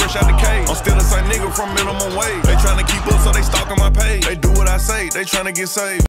fresh out the cage. I'm still the same nigga from minimum wage. They tryna keep up, so they stalking my page. They do what I say, they tryna get saved.